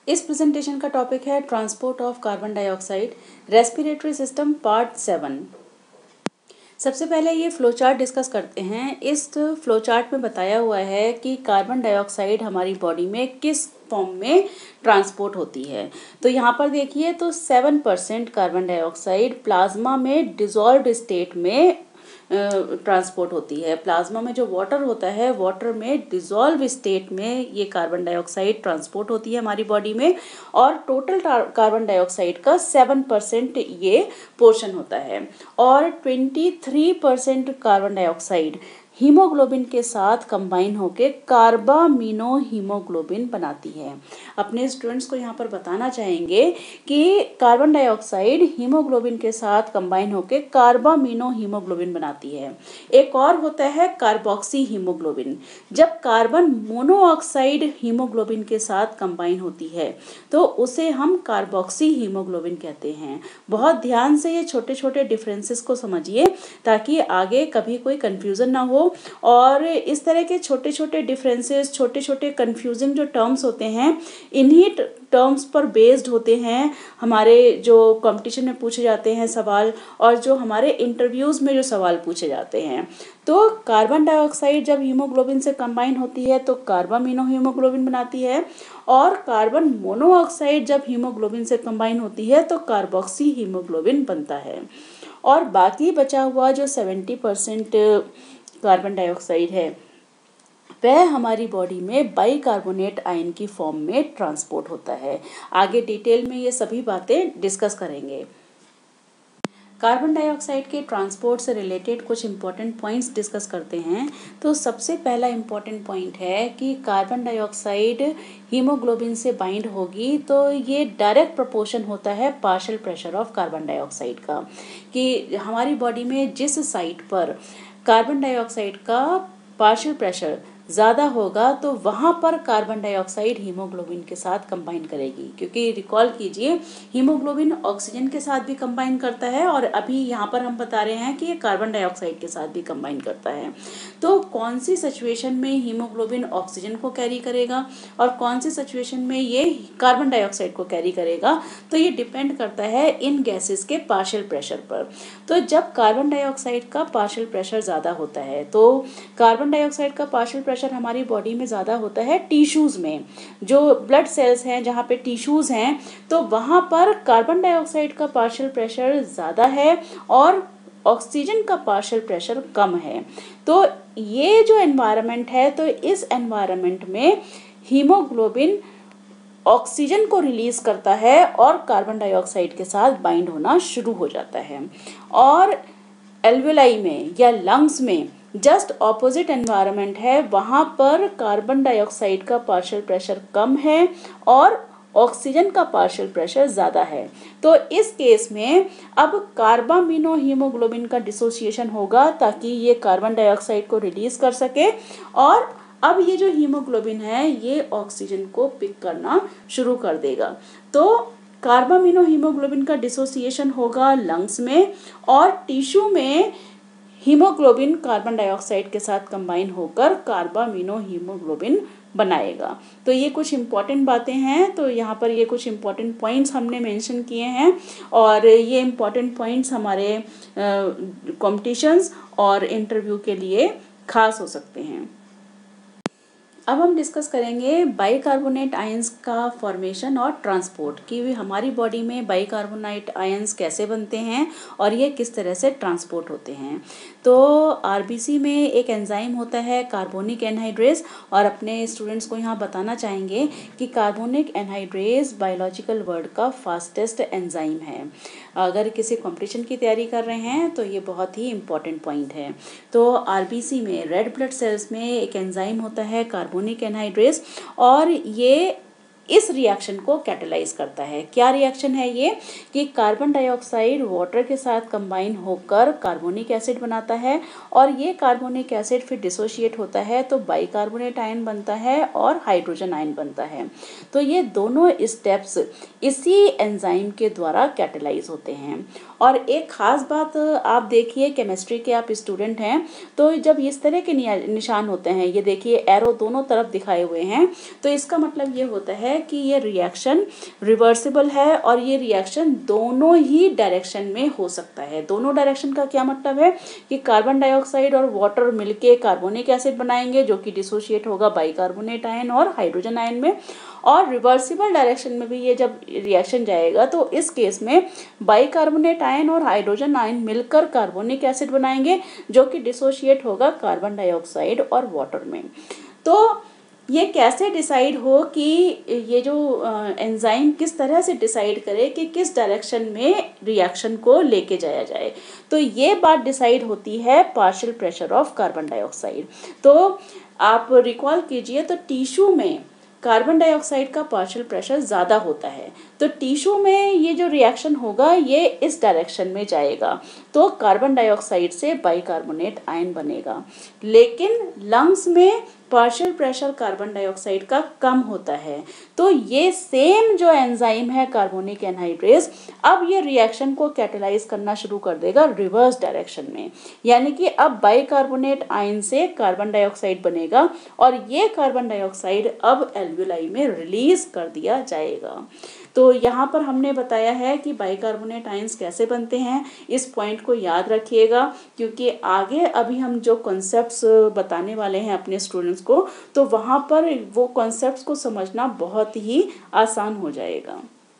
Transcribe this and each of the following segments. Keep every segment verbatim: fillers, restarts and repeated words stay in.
इस प्रेजेंटेशन का टॉपिक है transport of carbon dioxide respiratory system part seven. सबसे पहले ये फ्लो चार्ट डिस्कस करते हैं। इस फ्लो चार्ट में बताया हुआ है कि कार्बन डाइऑक्साइड हमारी बॉडी में किस फॉर्म में ट्रांसपोर्ट होती है। तो यहाँ पर देखिए तो seven percent carbon dioxide plasma में डिजॉल्व्ड स्टेट में ट्रांसपोर्ट होती है। प्लाज्मा में जो वाटर होता है, वाटर में डिजॉल्व स्टेट में ये कार्बन डाइऑक्साइड ट्रांसपोर्ट होती है हमारी बॉडी में, और टोटल कार्बन डाइऑक्साइड का सेवन परसेंट ये पोर्शन होता है। और twenty three percent carbon dioxide haemoglobin के साथ कंबाइन होकर कार्बामिनो हीमोग्लोबिन बनाती है। अपने स्टूडेंट्स को यहाँ पर बताना चाहेंगे कि कार्बन डाइऑक्साइड हीमोग्लोबिन के साथ कंबाइन होकर कार्बामिनो हीमोग्लोबिन बनाती है। एक और होता है कार्बोक्सी हीमोग्लोबिन। जब कार्बन मोनोऑक्साइड हीमोग्लोबिन के साथ कंबाइन होती है तो उसे हम कार्बोक्सी हीमोग्लोबिन कहते हैं। बहुत ध्यान से ये छोटे छोटे डिफरेंसेस को समझिए ताकि आगे कभी कोई कंफ्यूजन ना हो। और इस तरह के छोटे छोटे डिफरेंसेस, छोटे छोटे कंफ्यूजिंग जो टर्म्स होते हैं, इन्हीं टर्म्स पर बेस्ड होते हैं हमारे जो कंपटीशन में पूछे जाते हैं सवाल, और जो हमारे इंटरव्यूज में जो सवाल पूछे जाते हैं। तो कार्बन डाइऑक्साइड जब हीमोग्लोबिन से कंबाइन होती है तो कार्बामिनो हीमोग्लोबिन बनाती है, और कार्बन मोनोऑक्साइड जब हीमोग्लोबिन से कंबाइन होती है तो कार्बोक्सी हीमोग्लोबिन बनता है। और बाकी बचा हुआ जो सेवेंटी परसेंट कार्बन डाइऑक्साइड है वह हमारी बॉडी में बाइकार्बोनेट आयन की फॉर्म में ट्रांसपोर्ट होता है। आगे डिटेल में ये सभी बातें डिस्कस करेंगे। कार्बन डाइऑक्साइड के ट्रांसपोर्ट से रिलेटेड कुछ इंपॉर्टेंट पॉइंट्स डिस्कस करते हैं। तो सबसे पहला इंपॉर्टेंट पॉइंट है कि कार्बन डाइऑक्साइड हीमोग्लोबिन से बाइंड होगी तो ये डायरेक्ट प्रोपोर्शन होता है partial pressure of carbon dioxide का, कि हमारी बॉडी में जिस साइट पर कार्बन डाइऑक्साइड का पार्शियल प्रेशर ज़्यादा होगा तो वहाँ पर कार्बन डाइऑक्साइड हीमोग्लोबिन के साथ कंबाइन करेगी। क्योंकि रिकॉल कीजिए, हीमोग्लोबिन ऑक्सीजन के साथ भी कंबाइन करता है, और अभी यहाँ पर हम बता रहे हैं कि ये कार्बन डाइऑक्साइड के साथ भी कंबाइन करता है। तो कौन सी सिचुएशन में हीमोग्लोबिन ऑक्सीजन को कैरी करेगा और कौन सी सिचुएशन में ये कार्बन डाइऑक्साइड को कैरी करेगा, तो ये डिपेंड करता है इन गैसेस के पार्शियल प्रेशर पर। तो जब कार्बन डाइऑक्साइड का पार्शियल प्रेशर ज़्यादा होता है, तो कार्बन डाइऑक्साइड का पार्शियल प्रेशर हमारी बॉडी में ज़्यादा होता है टिश्यूज़ में, जो ब्लड सेल्स हैं जहाँ पे टिश्यूज़ हैं, तो वहाँ पर कार्बन डाइऑक्साइड का पार्शियल प्रेशर ज़्यादा है और ऑक्सीजन का पार्शियल प्रेशर कम है। तो ये जो एनवायरनमेंट है, तो इस एनवायरनमेंट में हीमोग्लोबिन ऑक्सीजन को रिलीज करता है और कार्बन डाइऑक्साइड के साथ बाइंड होना शुरू हो जाता है। और एल्वेलाई में या लंग्स में जस्ट ऑपोजिट एनवायरनमेंट है, वहाँ पर कार्बन डाइऑक्साइड का पार्शियल प्रेशर कम है और ऑक्सीजन का पार्शियल प्रेशर ज़्यादा है। तो इस केस में अब कार्बामिनो हीमोग्लोबिन का डिसोसिएशन होगा ताकि ये कार्बन डाइऑक्साइड को रिलीज कर सके, और अब ये जो हीमोग्लोबिन है ये ऑक्सीजन को पिक करना शुरू कर देगा। तो कार्बामिनो हीमोग्लोबिन का डिसोसिएशन होगा लंग्स में, और टिश्यू में हीमोग्लोबिन कार्बन डाइऑक्साइड के साथ कंबाइन होकर कार्बामिनो हीमोग्लोबिन बनाएगा। तो ये कुछ इम्पॉर्टेंट बातें हैं। तो यहाँ पर ये कुछ इम्पॉर्टेंट पॉइंट्स हमने मेंशन किए हैं, और ये इम्पॉर्टेंट पॉइंट्स हमारे कॉम्पिटिशन्स और इंटरव्यू के लिए खास हो सकते हैं। अब हम डिस्कस करेंगे बाइकार्बोनेट आयंस का फॉर्मेशन और ट्रांसपोर्ट, कि हमारी बॉडी में बाइकार्बोनेट आयंस कैसे बनते हैं और ये किस तरह से ट्रांसपोर्ट होते हैं। तो आरबीसी में एक एंजाइम होता है कार्बोनिक एनहाइड्रेज, और अपने स्टूडेंट्स को यहाँ बताना चाहेंगे कि कार्बोनिक एनहाइड्रेज बायोलॉजिकल वर्ड का फास्टेस्ट एंजाइम है। अगर किसी कॉम्पिटिशन की तैयारी कर रहे हैं तो ये बहुत ही इंपॉर्टेंट पॉइंट है। तो आरबीसी में रेड ब्लड सेल्स में एक एंजाइम होता है कार्बोनिक एनहाइड्रेज, और ये इस रिएक्शन को कैटेलाइज करता है। क्या रिएक्शन है ये, कि कार्बन डाइऑक्साइड वाटर के साथ कंबाइन होकर कार्बोनिक एसिड बनाता है, और ये कार्बोनिक एसिड फिर डिसोशिएट होता है तो बाइकार्बोनेट आयन बनता है और हाइड्रोजन आयन बनता है। तो ये दोनों स्टेप्स इसी एंजाइम के द्वारा कैटेलाइज होते हैं। और एक खास बात आप देखिए, केमिस्ट्री के आप स्टूडेंट हैं तो जब इस तरह के निशान होते हैं, ये देखिए एरो दोनों तरफ दिखाए हुए हैं, तो इसका मतलब ये होता है है कि ये रिएक्शन रिवर्सिबल है और ये रिएक्शन दोनों ही डायरेक्शन में हो सकता है। दोनों डायरेक्शन का क्या मतलब है कि कार्बन डाइऑक्साइड और वाटर मिलके कार्बोनिक एसिड बनाएंगे जो कि डिसोशिएट होगा बाइकार्बोनेट आयन और हाइड्रोजन आयन में, और रिवर्सिबल डायरेक्शन में भी ये जब रिएक्शन जाएगा तो इस केस में बाइकार्बोनेट आयन और हाइड्रोजन आयन मिलकर कार्बोनिक एसिड बनाएंगे जो कि डिसोशिएट होगा कार्बन डाइऑक्साइड और वाटर में। तो ये कैसे डिसाइड हो कि ये जो एंजाइम किस तरह से डिसाइड करे कि किस डायरेक्शन में रिएक्शन को लेके जाया जाए, तो ये बात डिसाइड होती है partial pressure of carbon dioxide. तो आप रिकॉल कीजिए तो टिश्यू में कार्बन डाइऑक्साइड का पार्शियल प्रेशर ज़्यादा होता है, तो टिश्यू में ये जो रिएक्शन होगा ये इस डायरेक्शन में जाएगा, तो कार्बन डाइऑक्साइड से बाइकार्बोनेट आयन बनेगा। लेकिन लंग्स में पार्शियल प्रेशर कार्बन डाइऑक्साइड का कम होता है, तो ये सेम जो एंजाइम है कार्बोनिक एनहाइड्रेज अब ये रिएक्शन को कैटेलाइज करना शुरू कर देगा रिवर्स डायरेक्शन में, यानी कि अब बाइकार्बोनेट आयन से कार्बन डाइऑक्साइड बनेगा और ये कार्बन डाइऑक्साइड अब एल्वियोलाई में रिलीज कर दिया जाएगा। तो यहाँ पर हमने बताया है कि बाइकार्बोनेट आयंस कैसे बनते हैं, इस पॉइंट को याद रखिएगा क्योंकि आगे अभी हम जो कॉन्सेप्ट्स बताने वाले हैं अपने स्टूडेंट्स को, तो वहाँ पर वो कॉन्सेप्ट्स को समझना बहुत ही आसान हो जाएगा।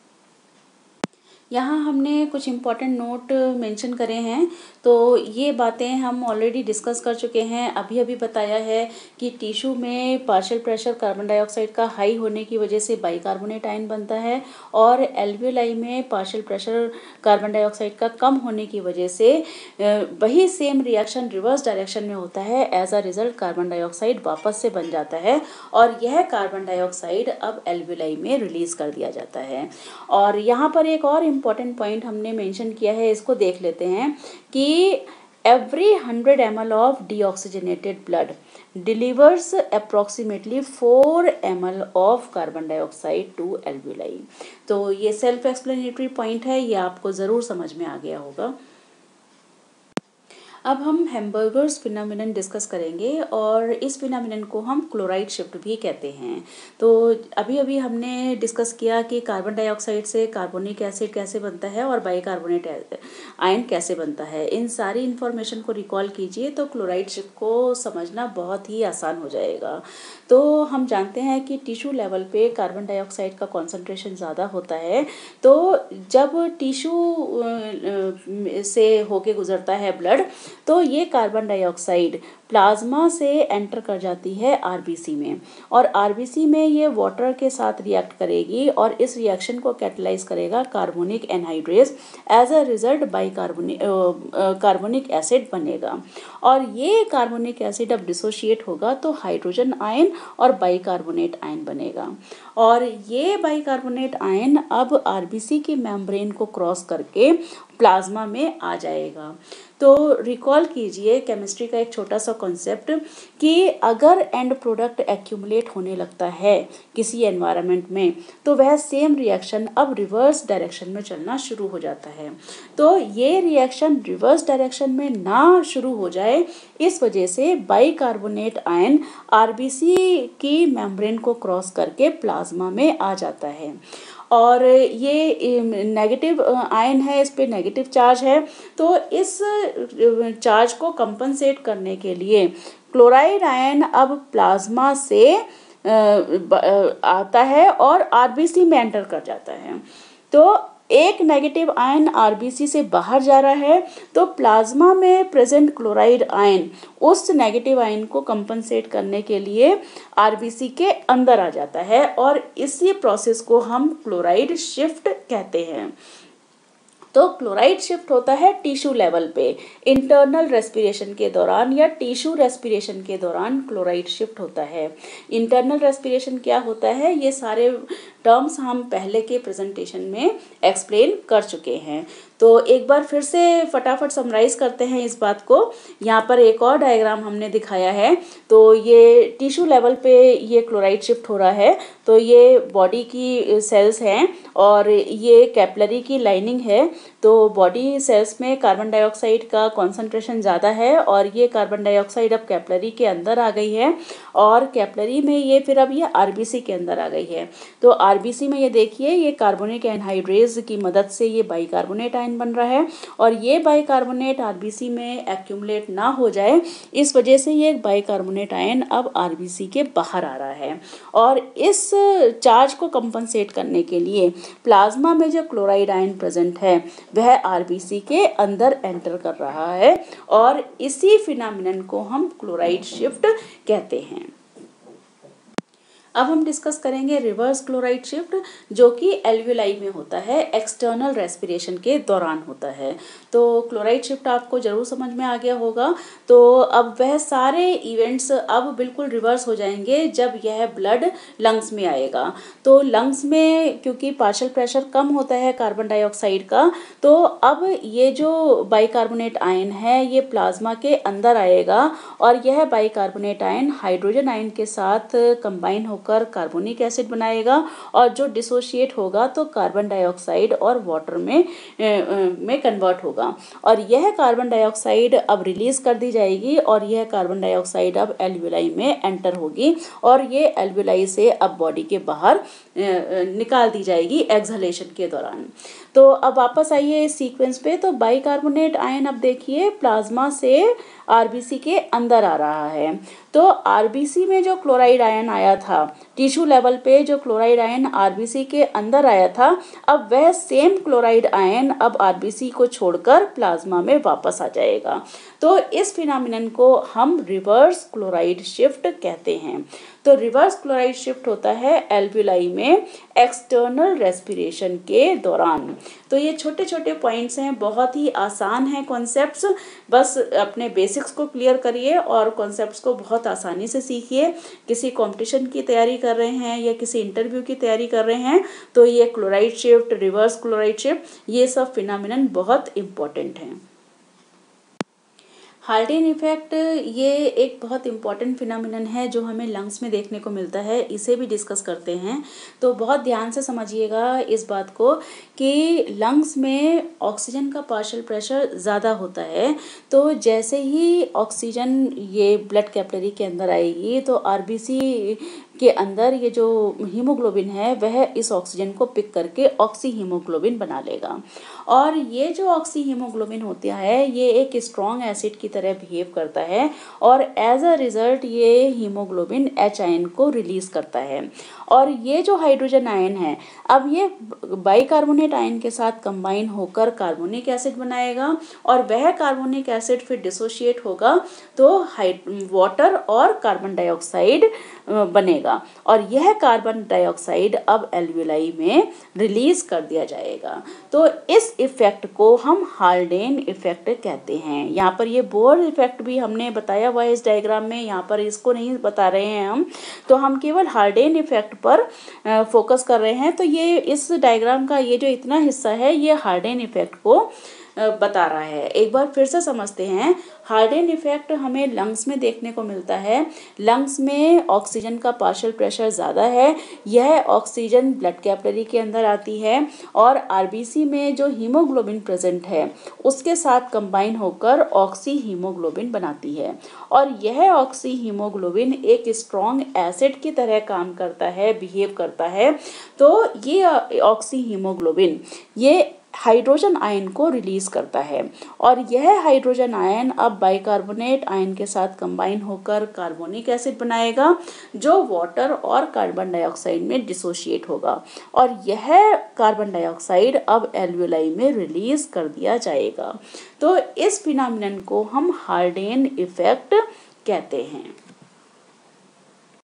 यहाँ हमने कुछ इम्पॉर्टेंट नोट मेंशन करे हैं, तो ये बातें हम ऑलरेडी डिस्कस कर चुके हैं। अभी अभी बताया है कि टिश्यू में पार्शियल प्रेशर कार्बन डाइऑक्साइड का हाई होने की वजह से बाइकार्बोनेट आयन बनता है और एल्वियोलाई में पार्शियल प्रेशर कार्बन डाइऑक्साइड का कम होने की वजह से वही सेम रिएक्शन रिवर्स डायरेक्शन में होता है। As a result carbon dioxide वापस से बन जाता है और यह कार्बन डाइऑक्साइड अब एल्वियोलाई में रिलीज कर दिया जाता है। और यहाँ पर एक और इम्पॉर्टेंट पॉइंट हमने मेंशन किया है, इसको देख लेते हैं कि every one hundred milliliters of deoxygenated blood delivers approximately four milliliters of carbon dioxide to alveoli। तो ये सेल्फ एक्सप्लेनेटरी पॉइंट है, ये आपको ज़रूर समझ में आ गया होगा। अब हम हैम्बर्गर्स फिनोमेनन डिस्कस करेंगे और इस फिनोमेनन को हम क्लोराइड शिफ्ट भी कहते हैं। तो अभी अभी हमने डिस्कस किया कि कार्बन डाइऑक्साइड से कार्बोनिक एसिड कैसे बनता है और बाइकार्बोनेट आयन कैसे बनता है। इन सारी इन्फॉर्मेशन को रिकॉल कीजिए तो क्लोराइड शिफ्ट को समझना बहुत ही आसान हो जाएगा। तो हम जानते हैं कि टिश्यू लेवल पे कार्बन डाइऑक्साइड का कॉन्सेंट्रेशन ज़्यादा होता है, तो जब टिश्यू से होके गुजरता है ब्लड तो ये कार्बन डाइऑक्साइड प्लाज्मा से एंटर कर जाती है आरबीसी में और आरबीसी में ये वाटर के साथ रिएक्ट करेगी और इस रिएक्शन को कैटेलाइज करेगा carbonic anhydrase. As a result bicarbonic carbonic acid बनेगा और ये कार्बोनिक एसिड अब डिसोशिएट होगा तो हाइड्रोजन आयन और बाइकार्बोनेट आयन बनेगा और ये बाइकार्बोनेट आयन अब आरबीसी की मेम्ब्रेन को क्रॉस करके प्लाज्मा में आ जाएगा। तो रिकॉल कीजिए केमिस्ट्री का एक छोटा सा कॉन्सेप्ट कि अगर एंड प्रोडक्ट एक्यूमुलेट होने लगता है किसी एनवायरनमेंट में तो वह सेम रिएक्शन अब रिवर्स डायरेक्शन में चलना शुरू हो जाता है। तो ये रिएक्शन रिवर्स डायरेक्शन में ना शुरू हो जाए इस वजह से बाइकार्बोनेट आयन आरबीसी की मेम्ब्रेन को क्रॉस करके प्लाज्मा में आ जाता है और ये नेगेटिव आयन है, इस पे नेगेटिव चार्ज है। तो इस चार्ज को कंपनसेट करने के लिए क्लोराइड आयन अब प्लाज्मा से आता है और आरबीसी में एंटर कर जाता है। तो एक नेगेटिव आयन आरबीसी से बाहर जा रहा है तो प्लाज्मा में प्रेजेंट क्लोराइड आयन उस नेगेटिव आयन को कंपनसेट करने के लिए आरबीसी के अंदर आ जाता है और इसी प्रोसेस को हम क्लोराइड शिफ्ट कहते हैं। तो क्लोराइड शिफ्ट होता है टिश्यू लेवल पे इंटरनल रेस्पिरेशन के दौरान या टिश्यू रेस्पिरेशन के दौरान क्लोराइड शिफ्ट होता है। इंटरनल रेस्पिरेशन क्या होता है ये सारे टर्म्स हम पहले के प्रेजेंटेशन में एक्सप्लेन कर चुके हैं। तो एक बार फिर से फटाफट समराइज करते हैं इस बात को। यहाँ पर एक और डायग्राम हमने दिखाया है। तो ये टिश्यू लेवल पे ये क्लोराइड शिफ्ट हो रहा है। तो ये बॉडी की सेल्स हैं और ये कैपिलरी की लाइनिंग है। तो बॉडी सेल्स में कार्बन डाइऑक्साइड का कॉन्सेंट्रेशन ज़्यादा है और ये कार्बन डाइऑक्साइड अब कैपिलरी के अंदर आ गई है और कैपिलरी में ये फिर अब ये आरबीसी के अंदर आ गई है। तो आरबीसी में ये देखिए ये कार्बोनिक एनहाइड्रेज की मदद से ये बाइकार्बोनेट आयन बन रहा है और ये बाइकार्बोनेट आरबीसी में एक्यूमुलेट ना हो जाए इस वजह से ये बाइकार्बोनेट आयन अब आरबीसी के बाहर आ रहा है। और इस चार्ज को कंपनसेट करने के लिए प्लाज्मा में जो क्लोराइड आयन प्रेजेंट है वह आरबीसी के अंदर एंटर कर रहा है और इसी फिनोमिनन को हम क्लोराइड शिफ्ट कहते हैं। अब हम डिस्कस करेंगे रिवर्स क्लोराइड शिफ्ट, जो कि एल्वियोलाई में होता है, एक्सटर्नल रेस्पिरेशन के दौरान होता है। तो क्लोराइड शिफ्ट आपको जरूर समझ में आ गया होगा। तो अब वह सारे इवेंट्स अब बिल्कुल रिवर्स हो जाएंगे जब यह ब्लड लंग्स में आएगा। तो लंग्स में क्योंकि पार्शियल प्रेशर कम होता है कार्बन डाइऑक्साइड का, तो अब ये जो बाइकार्बोनेट आयन है ये प्लाज्मा के अंदर आएगा और यह बाइकार्बोनेट आयन हाइड्रोजन आयन के साथ कंबाइन होकर कर कार्बोनिक एसिड बनाएगा और जो डिसोशिएट होगा तो कार्बन डाइऑक्साइड और वाटर में में कन्वर्ट होगा और यह कार्बन डाइऑक्साइड अब रिलीज कर दी जाएगी और यह कार्बन डाइऑक्साइड अब एल्वियोलाई में एंटर होगी और ये एल्वियोलाई से अब बॉडी के बाहर निकाल दी जाएगी एक्सहेलेशन के दौरान। तो अब वापस आइए इस सीक्वेंस पे। तो बाइकार्बोनेट आयन अब देखिए प्लाज्मा से आरबीसी के अंदर आ रहा है। तो आरबीसी में जो क्लोराइड आयन आया था, टिश्यू लेवल पे जो क्लोराइड आयन आरबीसी के अंदर आया था, अब वह सेम क्लोराइड आयन अब आरबीसी को छोड़कर प्लाज्मा में वापस आ जाएगा। तो इस फिनोमिनन को हम रिवर्स क्लोराइड शिफ्ट कहते हैं। तो रिवर्स क्लोराइड शिफ्ट होता है एल्वियोलाई में एक्सटर्नल रेस्पिरेशन के दौरान। तो ये छोटे छोटे पॉइंट्स हैं, बहुत ही आसान हैं कॉन्सेप्ट्स। बस अपने बेसिक्स को क्लियर करिए और कॉन्सेप्ट्स को बहुत आसानी से सीखिए। किसी कंपटीशन की तैयारी कर रहे हैं या किसी इंटरव्यू की तैयारी कर रहे हैं तो ये chloride shift, reverse chloride shift, ये सब फिनोमिनन बहुत इम्पोर्टेंट हैं। हाल्डेन इफेक्ट ये एक बहुत इंपॉर्टेंट फिनोमिनन है जो हमें लंग्स में देखने को मिलता है, इसे भी डिस्कस करते हैं। तो बहुत ध्यान से समझिएगा इस बात को कि लंग्स में ऑक्सीजन का पार्शियल प्रेशर ज़्यादा होता है। तो जैसे ही ऑक्सीजन ये ब्लड कैपिलरी के अंदर आएगी तो आरबीसी के अंदर ये जो हीमोग्लोबिन है वह इस ऑक्सीजन को पिक करके ऑक्सी हीमोग्लोबिन बना लेगा और ये जो ऑक्सी हीमोग्लोबिन होता है ये एक स्ट्रॉन्ग एसिड की तरह बिहेव करता है और एज अ रिजल्ट ये हीमोग्लोबिन एच आयन को रिलीज करता है और ये जो हाइड्रोजन आयन है अब ये बाइकार्बोनेट आयन के साथ कंबाइन होकर कार्बोनिक एसिड बनाएगा और वह कार्बोनिक एसिड फिर डिसोशिएट होगा तो वाटर और कार्बन डाइऑक्साइड बनेगा और यह कार्बन डाइऑक्साइड अब एल्वियोलाई में रिलीज कर दिया जाएगा। तो इस इफेक्ट को हम हाल्डेन इफेक्ट कहते हैं। यहाँ पर ये बोर इफेक्ट भी हमने बताया हुआ है इस डायग्राम में, यहाँ पर इसको नहीं बता रहे हैं हम, तो हम केवल हाल्डेन इफेक्ट पर फोकस कर रहे हैं। तो ये इस डायग्राम का ये जो इतना हिस्सा है ये हाल्डेन इफेक्ट को बता रहा है। एक बार फिर से समझते हैं। हाल्डेन इफेक्ट हमें लंग्स में देखने को मिलता है। लंग्स में ऑक्सीजन का पार्शियल प्रेशर ज़्यादा है, यह ऑक्सीजन ब्लड कैपिलरी के अंदर आती है और आरबीसी में जो हीमोग्लोबिन प्रेजेंट है उसके साथ कंबाइन होकर ऑक्सी हीमोग्लोबिन बनाती है और यह ऑक्सी हीमोग्लोबिन एक स्ट्रॉन्ग एसिड की तरह काम करता है, बिहेव करता है। तो ये ऑक्सी हीमोग्लोबिन ये हाइड्रोजन आयन को रिलीज करता है और यह हाइड्रोजन आयन अब बाइकार्बोनेट आयन के साथ कंबाइन होकर कार्बोनिक एसिड बनाएगा जो वाटर और कार्बन डाइऑक्साइड में डिसोशिएट होगा और यह कार्बन डाइऑक्साइड अब एल्वियोलाई में रिलीज कर दिया जाएगा। तो इस फिनोमिनन को हम हाल्डेन इफेक्ट कहते हैं।